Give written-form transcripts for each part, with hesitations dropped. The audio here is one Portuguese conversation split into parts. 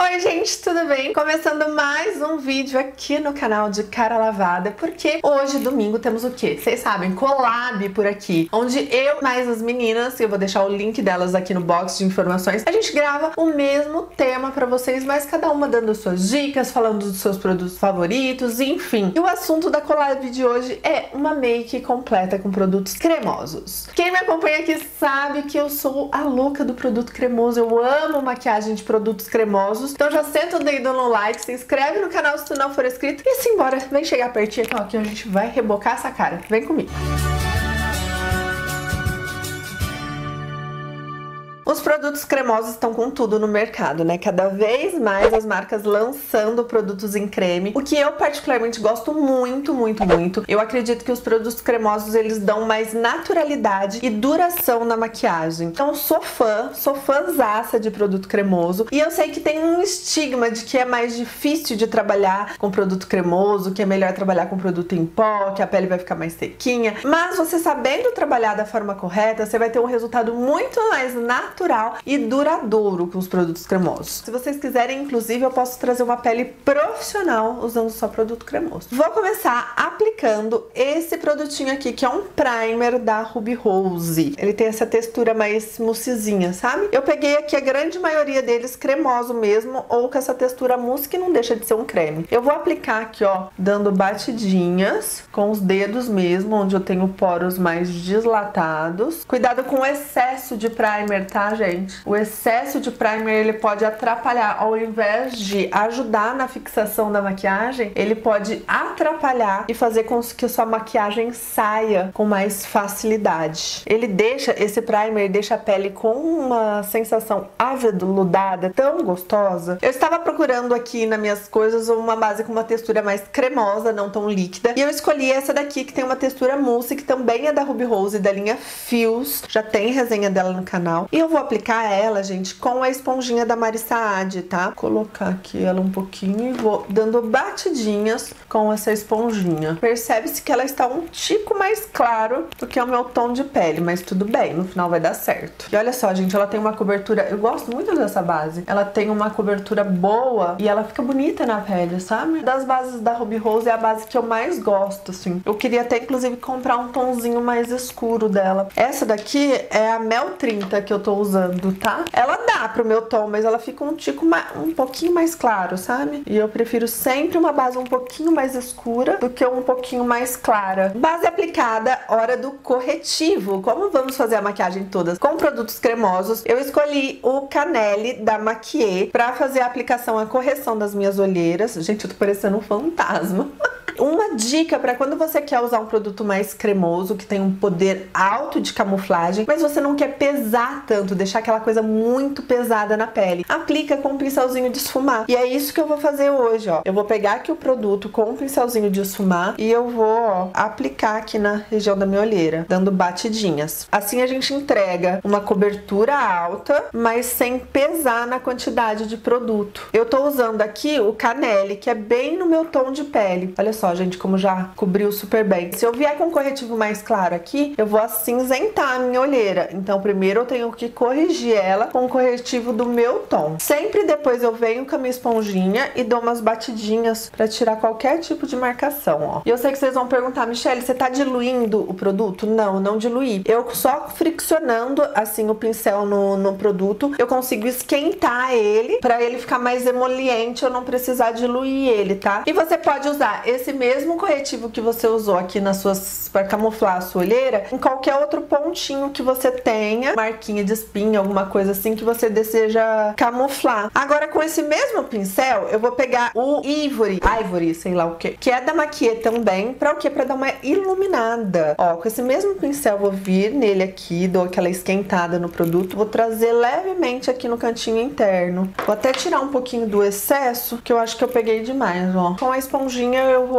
Oi gente, tudo bem? Começando mais um vídeo aqui no canal de Cara Lavada, porque hoje, domingo, temos o quê? Vocês sabem, collab por aqui, onde eu mais as meninas, eu vou deixar o link delas aqui no box de informações, a gente grava o mesmo tema pra vocês, mas cada uma dando suas dicas, falando dos seus produtos favoritos, enfim. E o assunto da collab de hoje é uma make completa com produtos cremosos. Quem me acompanha aqui sabe que eu sou a louca do produto cremoso, eu amo maquiagem de produtos cremosos. Então já senta o dedo no like, se inscreve no canal se tu não for inscrito e simbora, vem chegar pertinho aqui, a gente vai rebocar essa cara. Vem comigo. Os produtos cremosos estão com tudo no mercado, né? Cada vez mais as marcas lançando produtos em creme, o que eu particularmente gosto muito, muito, muito. Eu acredito que os produtos cremosos, eles dão mais naturalidade e duração na maquiagem. Então, sou fãzaça de produto cremoso. E eu sei que tem um estigma de que é mais difícil de trabalhar com produto cremoso, que é melhor trabalhar com produto em pó, que a pele vai ficar mais sequinha. Mas você sabendo trabalhar da forma correta, você vai ter um resultado muito mais natural e duradouro com os produtos cremosos. Se vocês quiserem, inclusive, eu posso trazer uma pele profissional usando só produto cremoso. Vou começar aplicando esse produtinho aqui, que é um primer da Ruby Rose. Ele tem essa textura mais moussezinha, sabe? Eu peguei aqui a grande maioria deles cremoso mesmo, ou com essa textura mousse que não deixa de ser um creme. Eu vou aplicar aqui, ó, dando batidinhas com os dedos mesmo, onde eu tenho poros mais dilatados. Cuidado com o excesso de primer, tá, gente? O excesso de primer, ele pode atrapalhar, ao invés de ajudar na fixação da maquiagem, ele pode atrapalhar e fazer com que sua maquiagem saia com mais facilidade. Esse primer deixa a pele com uma sensação aveludada, tão gostosa. Eu estava procurando aqui nas minhas coisas uma base com uma textura mais cremosa, não tão líquida, e eu escolhi essa daqui, que tem uma textura mousse, que também é da Ruby Rose, da linha Fios, já tem resenha dela no canal. E eu vou aplicar ela, gente, com a esponjinha da Mari Saad, tá? Vou colocar aqui ela um pouquinho e vou dando batidinhas com essa esponjinha. Percebe-se que ela está um tico mais claro do que é o meu tom de pele, mas tudo bem, no final vai dar certo. E olha só, gente, ela tem uma cobertura, eu gosto muito dessa base. Ela tem uma cobertura boa e ela fica bonita na pele, sabe? Das bases da Ruby Rose é a base que eu mais gosto, assim. Eu queria até, inclusive, comprar um tomzinho mais escuro dela. Essa daqui é a Mel 30 que eu tô usando, tá? Ela dá pro meu tom, mas ela fica um tico um pouquinho mais claro, sabe? E eu prefiro sempre uma base um pouquinho mais escura do que um pouquinho mais clara. Base aplicada, hora do corretivo. Como vamos fazer a maquiagem toda com produtos cremosos, eu escolhi o Canelle da Maquier pra fazer a aplicação, a correção das minhas olheiras. Gente, eu tô parecendo um fantasma. Uma dica para quando você quer usar um produto mais cremoso, que tem um poder alto de camuflagem, mas você não quer pesar tanto, deixar aquela coisa muito pesada na pele. Aplica com um pincelzinho de esfumar. E é isso que eu vou fazer hoje, ó. Eu vou pegar aqui o produto com um pincelzinho de esfumar e eu vou, ó, aplicar aqui na região da minha olheira, dando batidinhas. Assim a gente entrega uma cobertura alta, mas sem pesar na quantidade de produto. Eu tô usando aqui o Canelle, que é bem no meu tom de pele. Olha só, gente, como já cobriu super bem. Se eu vier com um corretivo mais claro aqui, eu vou acinzentar a minha olheira. Então, primeiro eu tenho que corrigir ela com o corretivo do meu tom. Sempre depois eu venho com a minha esponjinha e dou umas batidinhas pra tirar qualquer tipo de marcação, ó. E eu sei que vocês vão perguntar, Michelle, você tá diluindo o produto? Não, não diluí. Eu só friccionando, assim, o pincel no produto, eu consigo esquentar ele pra ele ficar mais emoliente, eu não precisar diluir ele, tá? E você pode usar esse mesmo corretivo que você usou aqui para camuflar a sua olheira, em qualquer outro pontinho que você tenha, marquinha de espinha, alguma coisa assim que você deseja camuflar. Agora, com esse mesmo pincel, eu vou pegar o Ivory, sei lá o que é da Maquier também, pra o quê? Pra dar uma iluminada. Ó, com esse mesmo pincel, eu vou vir nele aqui, dou aquela esquentada no produto, vou trazer levemente aqui no cantinho interno. Vou até tirar um pouquinho do excesso, que eu acho que eu peguei demais, ó. Com a esponjinha, eu vou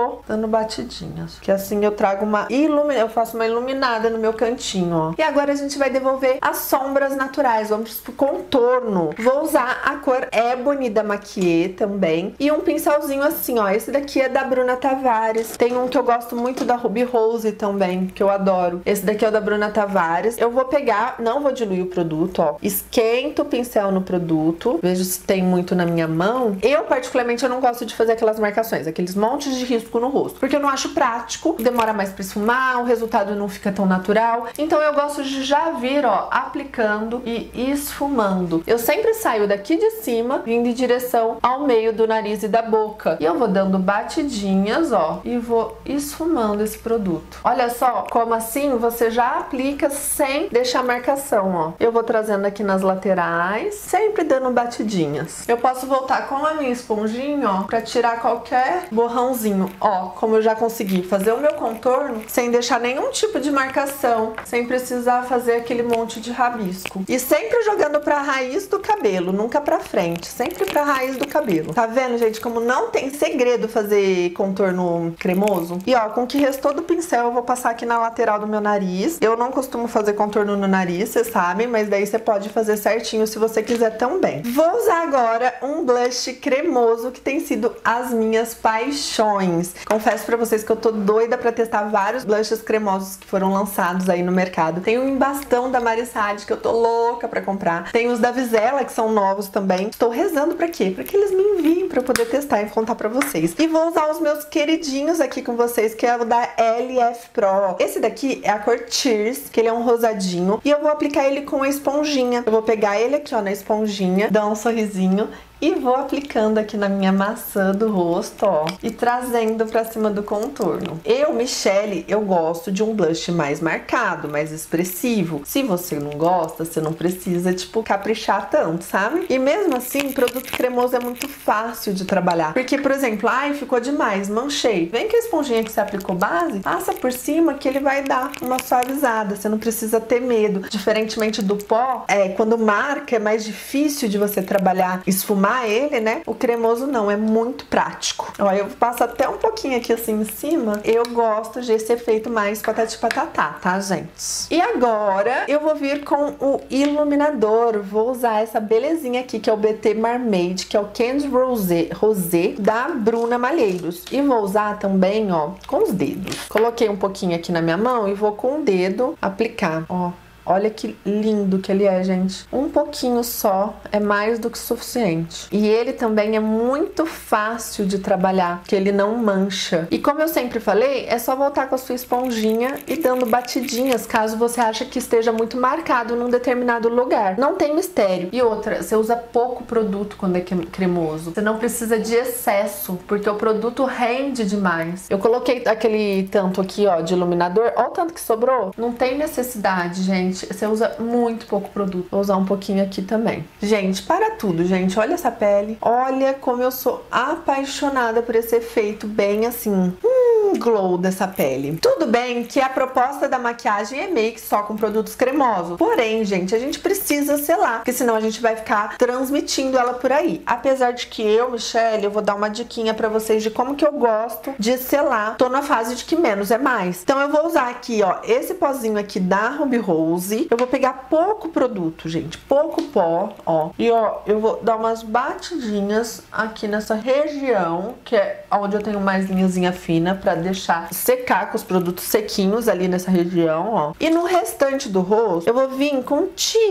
vou dando batidinhas. Que assim eu trago eu faço uma iluminada no meu cantinho, ó. E agora a gente vai devolver as sombras naturais. Vamos pro contorno. Vou usar a cor Ebony da Maquiê também. E um pincelzinho assim, ó. Esse daqui é da Bruna Tavares. Tem um que eu gosto muito da Ruby Rose também, que eu adoro. Esse daqui é o da Bruna Tavares. Eu vou pegar, não vou diluir o produto, ó. Esquento o pincel no produto. Vejo se tem muito na minha mão. Eu, particularmente, eu não gosto de fazer aquelas marcações, aqueles montes de risco no rosto. Porque eu não acho prático. Demora mais pra esfumar, o resultado não fica tão natural. Então eu gosto de já vir, ó, aplicando e esfumando. Eu sempre saio daqui de cima, vindo em direção ao meio do nariz e da boca. E eu vou dando batidinhas, ó, e vou esfumando esse produto. Olha só como assim você já aplica sem deixar marcação, ó. Eu vou trazendo aqui nas laterais, sempre dando batidinhas. Eu posso voltar com a minha esponjinha, ó, pra tirar qualquer borrãozinho. Ó, como eu já consegui fazer o meu contorno sem deixar nenhum tipo de marcação, sem precisar fazer aquele monte de rabisco. E sempre jogando pra raiz do cabelo, nunca pra frente, sempre pra raiz do cabelo. Tá vendo, gente, como não tem segredo fazer contorno cremoso? E ó, com o que restou do pincel eu vou passar aqui na lateral do meu nariz. Eu não costumo fazer contorno no nariz, vocês sabem, mas daí você pode fazer certinho se você quiser também. Vou usar agora um blush cremoso que tem sido as minhas paixões. Confesso pra vocês que eu tô doida pra testar vários blushes cremosos que foram lançados aí no mercado. Tem o Embastão da Marissade, que eu tô louca pra comprar. Tem os da Vizela, que são novos também. Estou rezando pra quê? Pra que eles me enviem pra eu poder testar e contar pra vocês. E vou usar os meus queridinhos aqui com vocês, que é o da LF Pro. Esse daqui é a cor Cheers, que ele é um rosadinho. E eu vou aplicar ele com a esponjinha. Eu vou pegar ele aqui, ó, na esponjinha, dar um sorrisinho e vou aplicando aqui na minha maçã do rosto, ó, e trazendo pra cima do contorno. Eu, Michelle, eu gosto de um blush mais marcado, mais expressivo. Se você não gosta, você não precisa, tipo, caprichar tanto, sabe? E mesmo assim, produto cremoso é muito fácil de trabalhar. Porque, por exemplo, ai, ficou demais, manchei. Vem com a esponjinha que você aplicou base, passa por cima que ele vai dar uma suavizada. Você não precisa ter medo. Diferentemente do pó, quando marca, é mais difícil de você trabalhar, esfumar ele, né? O cremoso não, é muito prático. Ó, eu passo até um pouquinho aqui assim em cima. Eu gosto desse efeito mais patati patatá, tá, gente? E agora eu vou vir com o iluminador. Vou usar essa belezinha aqui, que é o BT Mermaid, que é o Candy Rosé da Bruna Malheiros. E vou usar também, ó, com os dedos. Coloquei um pouquinho aqui na minha mão e vou com o dedo aplicar, ó. Olha que lindo que ele é, gente. Um pouquinho só é mais do que suficiente. E ele também é muito fácil de trabalhar, porque ele não mancha. E como eu sempre falei, é só voltar com a sua esponjinha e dando batidinhas, caso você ache que esteja muito marcado num determinado lugar. Não tem mistério. E outra, você usa pouco produto quando é cremoso. Você não precisa de excesso, porque o produto rende demais. Eu coloquei aquele tanto aqui, ó, de iluminador. Olha o tanto que sobrou. Não tem necessidade, gente. Você usa muito pouco produto. Vou usar um pouquinho aqui também. Gente, para tudo, gente. Olha essa pele. Olha como eu sou apaixonada por esse efeito bem assim... glow dessa pele. Tudo bem que a proposta da maquiagem é make só com produtos cremosos. Porém, gente, a gente precisa selar, porque senão a gente vai ficar transmitindo ela por aí. Apesar de que eu, Michelle, eu vou dar uma diquinha pra vocês de como que eu gosto de selar. Tô na fase de que menos é mais. Então eu vou usar aqui, ó, esse pozinho aqui da Ruby Rose. Eu vou pegar pouco produto, gente, pouco pó, ó. E ó, eu vou dar umas batidinhas aqui nessa região, que é onde eu tenho mais linhazinha fina, pra deixar secar com os produtos sequinhos ali nessa região, ó. E no restante do rosto, eu vou vir com um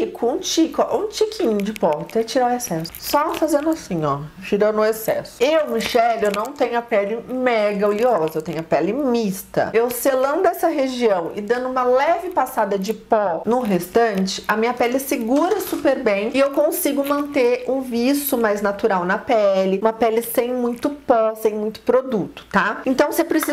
tico, ó, um tiquinho de pó, até tirar o excesso. Só fazendo assim, ó, tirando o excesso. Eu, Michelle, eu não tenho a pele mega oleosa, eu tenho a pele mista. Eu selando essa região e dando uma leve passada de pó no restante, a minha pele segura super bem e eu consigo manter um viço mais natural na pele, uma pele sem muito pó, sem muito produto, tá? Então você precisa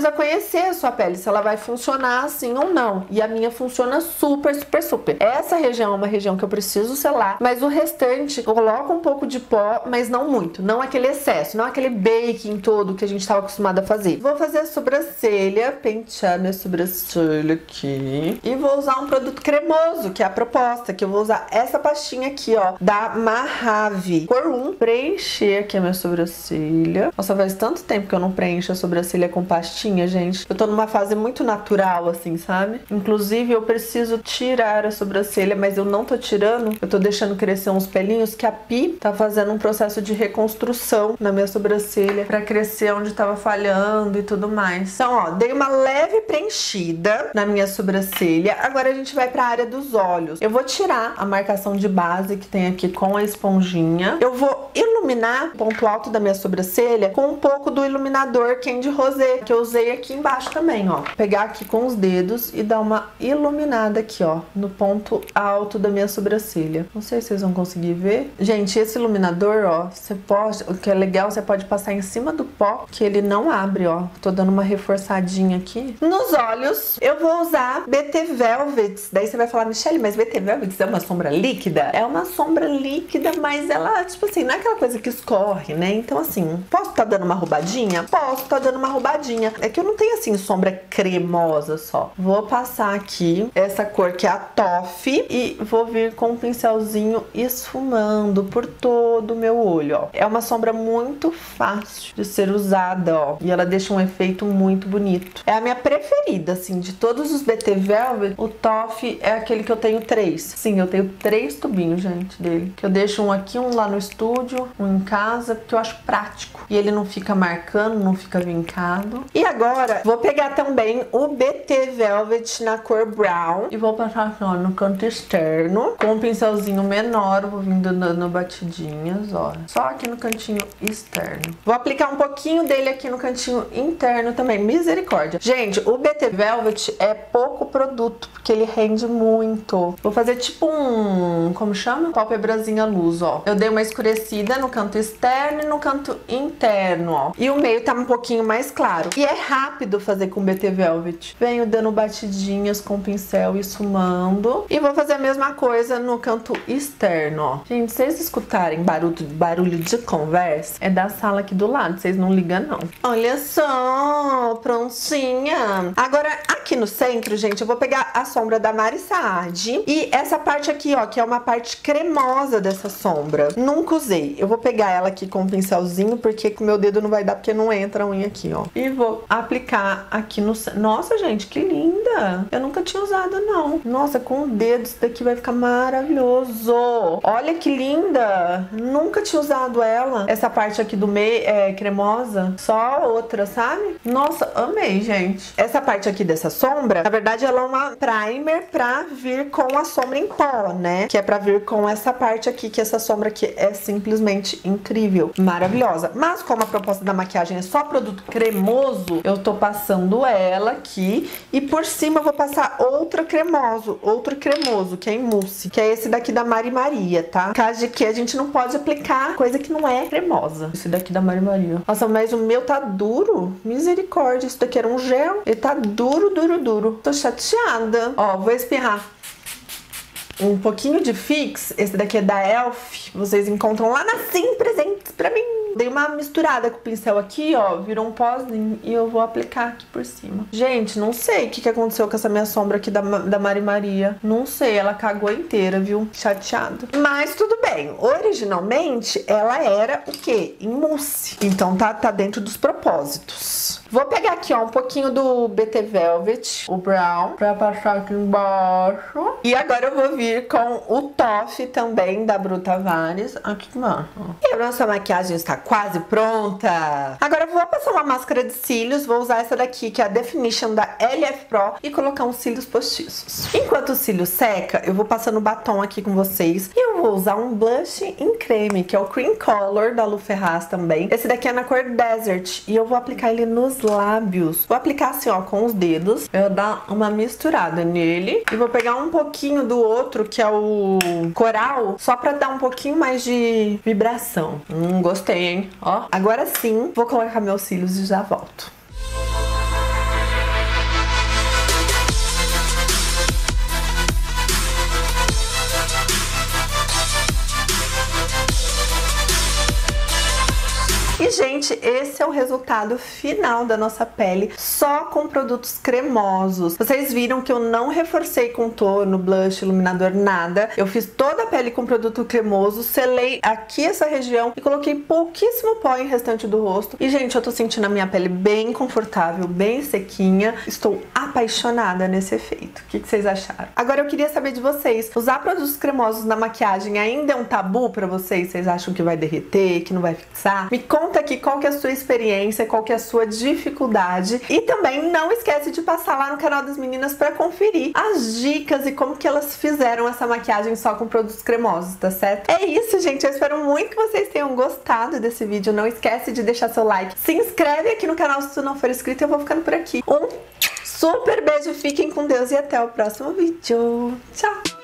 precisa conhecer a sua pele, se ela vai funcionar assim ou não. E a minha funciona super, super, super. Essa região é uma região que eu preciso selar, mas o restante eu coloco um pouco de pó, mas não muito. Não aquele excesso, não aquele baking todo que a gente estava acostumado a fazer. Vou fazer a sobrancelha, pentear minha sobrancelha aqui. E vou usar um produto cremoso, que é a proposta, que eu vou usar essa pastinha aqui, ó, da Mahave, cor 1. Preencher aqui a minha sobrancelha. Nossa, faz tanto tempo que eu não preencho a sobrancelha com pastinha, gente. Eu tô numa fase muito natural, assim, sabe? Inclusive, eu preciso tirar a sobrancelha, mas eu não tô tirando. Eu tô deixando crescer uns pelinhos que a Pi tá fazendo um processo de reconstrução na minha sobrancelha pra crescer onde tava falhando e tudo mais. Então, ó, dei uma leve preenchida na minha sobrancelha. Agora a gente vai pra área dos olhos. Eu vou tirar a marcação de base que tem aqui com a esponjinha. Eu vou iluminar o ponto alto da minha sobrancelha com um pouco do iluminador Candy Rosé, que eu usei aqui embaixo também, ó. Pegar aqui com os dedos e dar uma iluminada aqui, ó, no ponto alto da minha sobrancelha. Não sei se vocês vão conseguir ver. Gente, esse iluminador, ó, você pode, o que é legal, você pode passar em cima do pó, que ele não abre, ó. Tô dando uma reforçadinha aqui. Nos olhos, eu vou usar BT Velvet. Daí você vai falar, Michelle, mas BT Velvet é uma sombra líquida? É uma sombra líquida, mas ela, tipo assim, não é aquela coisa que escorre, né? Então, assim, posso tá dando uma roubadinha? Posso tá dando uma roubadinha. É que eu não tenho, assim, sombra cremosa só. Vou passar aqui essa cor que é a Toffee e vou vir com um pincelzinho esfumando por todo o meu olho, ó. É uma sombra muito fácil de ser usada, ó. E ela deixa um efeito muito bonito. É a minha preferida, assim, de todos os BT Velvet, o Toffee é aquele que eu tenho 3. Sim, eu tenho 3 tubinhos, gente, dele. Que eu deixo um aqui, um lá no estúdio, um em casa, porque eu acho prático. E ele não fica marcando, não fica vincado. E agora, vou pegar também o BT Velvet na cor brown. E vou passar aqui, ó, no canto externo. Com um pincelzinho menor, vou vindo dando batidinhas, ó. Só aqui no cantinho externo. Vou aplicar um pouquinho dele aqui no cantinho interno também. Misericórdia. Gente, o BT Velvet é pouco produto, porque ele rende muito. Vou fazer tipo um... como chama? Pálpebrazinha luz, ó. Eu dei uma escurecida no canto externo e no canto interno, ó. E o meio tá um pouquinho mais claro. E é rápido fazer com BT Velvet. Venho dando batidinhas com o pincel e esfumando. E vou fazer a mesma coisa no canto externo, ó. Gente, se vocês escutarem barulho de conversa, é da sala aqui do lado. Vocês não ligam, não. Olha só, prontinha. Agora, aqui no centro, gente, eu vou pegar a sombra da Mari Saad. E essa parte aqui, ó, que é uma parte cremosa dessa sombra. Nunca usei. Eu vou pegar ela aqui com um pincelzinho, porque com o meu dedo não vai dar, porque não entra a unha aqui, ó. E vou aplicar aqui no... Nossa, gente, que linda! Eu nunca tinha usado, não. Nossa, com o dedo isso daqui vai ficar maravilhoso. Olha que linda! Nunca tinha usado ela. Essa parte aqui do meio é cremosa. Só outra, sabe? Nossa, amei, gente. Essa parte aqui dessa sombra, na verdade, ela é uma primer pra vir com a sombra em pó, né? Que é pra vir com essa parte aqui, que essa sombra aqui é simplesmente incrível, maravilhosa. Mas como a proposta da maquiagem é só produto cremoso, eu tô passando ela aqui e por cima eu vou passar outro cremoso, que é em mousse, que é esse daqui da Mari Maria, tá? Caso de que a gente não pode aplicar coisa que não é cremosa. Esse daqui da Mari Maria. Nossa, mas o meu tá duro. Misericórdia, isso daqui era um gel. Ele tá duro, duro, duro. Tô chateada. Ó, vou espirrar um pouquinho de Fix. Esse daqui é da Elf. Vocês encontram lá na Sim Presentes pra mim. Dei uma misturada com o pincel aqui, ó. Virou um pozinho e eu vou aplicar aqui por cima. Gente, não sei o que aconteceu com essa minha sombra aqui da Mari Maria. Não sei, ela cagou inteira, viu? Chateada. Mas tudo bem. Originalmente, ela era o quê? Em mousse. Então tá dentro dos propósitos. Vou pegar aqui, ó, um pouquinho do BT Velvet, o brown, pra passar aqui embaixo. E agora eu vou vir com o Toffee também, da Bru Tavares, aqui embaixo. E a nossa maquiagem está quase pronta. Agora eu vou passar uma máscara de cílios, vou usar essa daqui, que é a Definition da LF Pro, e colocar uns cílios postiços. Enquanto o cílio seca, eu vou passando batom aqui com vocês. E eu vou usar um blush em creme, que é o Cream Color, da Lu Ferraz também. Esse daqui é na cor Desert, e eu vou aplicar ele nos lábios. Vou aplicar assim, ó, com os dedos. Eu vou dar uma misturada nele. E vou pegar um pouquinho do outro, que é o Coral, só pra dar um pouquinho mais de vibração. Gostei. Hein? Ó, agora sim, vou colocar meus cílios e já volto. E, gente, esse é o resultado final da nossa pele só com produtos cremosos. Vocês viram que eu não reforcei contorno, blush, iluminador, nada. Eu fiz toda a pele com produto cremoso, selei aqui essa região e coloquei pouquíssimo pó em restante do rosto. E, gente, eu tô sentindo a minha pele bem confortável, bem sequinha. Estou apaixonada nesse efeito. O que vocês acharam? Agora eu queria saber de vocês. Usar produtos cremosos na maquiagem ainda é um tabu pra vocês? Vocês acham que vai derreter, que não vai fixar? Me conta aqui qual que é a sua experiência, qual que é a sua dificuldade. E também não esquece de passar lá no canal das meninas pra conferir as dicas e como que elas fizeram essa maquiagem só com produtos cremosos, tá certo? É isso, gente. Eu espero muito que vocês tenham gostado desse vídeo. Não esquece de deixar seu like. Se inscreve aqui no canal se tu não for inscrito. Eu vou ficando por aqui. Um super beijo, fiquem com Deus e até o próximo vídeo. Tchau!